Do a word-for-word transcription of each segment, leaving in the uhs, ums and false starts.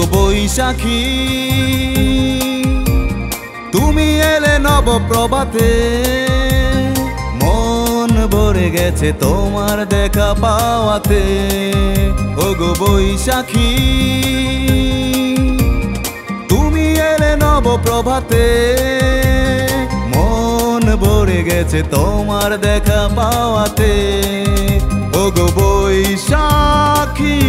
বৈশাখী তুমি এলে নব প্রভাতে, মন ভরে গেছে তোমার দেখা পাওয়াতে। ও গো বৈশাখী তুমি এলে নব প্রভাতে, মন ভরে গেছে তোমার দেখা পাওয়াতে। ও গো বৈশাখী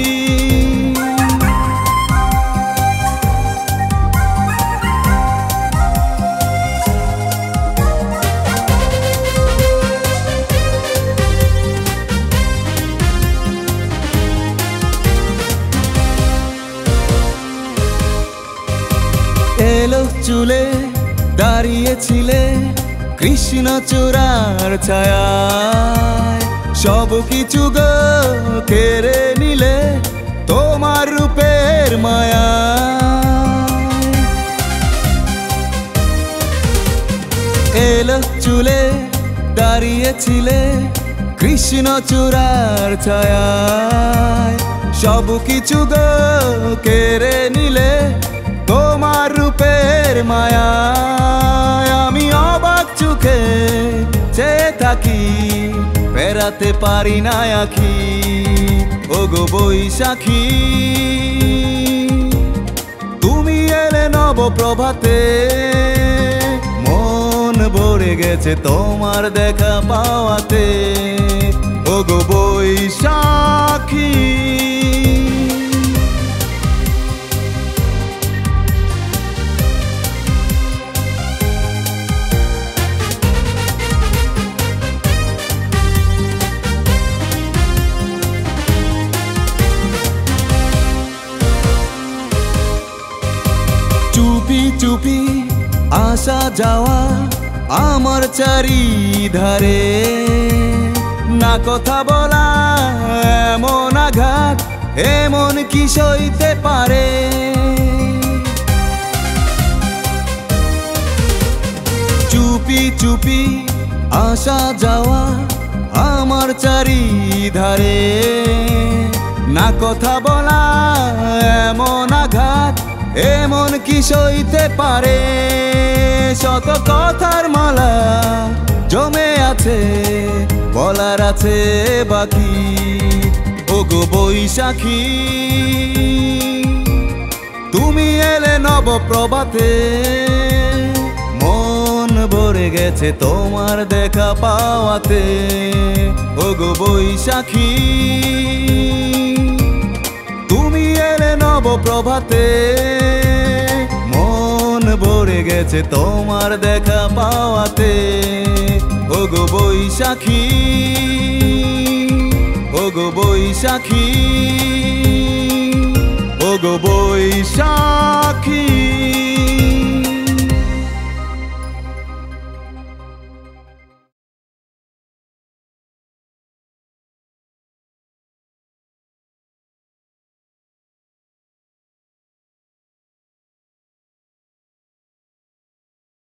এলো চুলে দাঁড়িয়েছিলে কৃষ্ণচূড়ার ছায়ায়, সব কিছু গো কেড়ে নিলে তোমার রূপের মায়া। এলো চুলে দাঁড়িয়েছিলে কৃষ্ণচূড়ার ছায়ায়, সব কিছু গো কেড়ে নিলে তোমার রূপের মায়া। আমি অবাক চোখে চেয়ে থাকি, ফেরাতে পারি না আঁখি। ও গো বৈশাখী তুমি এলে নব প্রভাতে, মন ভরে গেছে তোমার দেখা পাওয়াতে। ও গো বৈশাখী চুপি চুপি আসা যাওয়া আমার চারিধারে, না কথা বলা এমন আঘাত এমন কি সইতে পারে। চুপি চুপি আসা যাওয়া আমার চারিধারে, না কথা বলা এমন আঘাত এমন কি সইতে পারে। শত কথার মালা জমে আছে, বলার আছে বাকি। ও গো বৈশাখী তুমি এলে নব প্রভাতে, মন ভরে গেছে তোমার দেখা পাওয়াতে। ও গো বৈশাখী তুমি এলে নব প্রভাতে, মন ভরে গেছে তোমার দেখা পাওয়াতে। ও গো বৈশাখী ও গো বৈশাখী ও গো বৈশাখী।